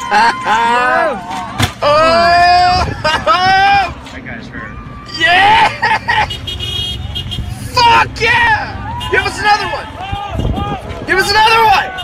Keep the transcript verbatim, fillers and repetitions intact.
Oh! That guy's hurt. Yeah! Fuck yeah! Give us another one! Give us another one!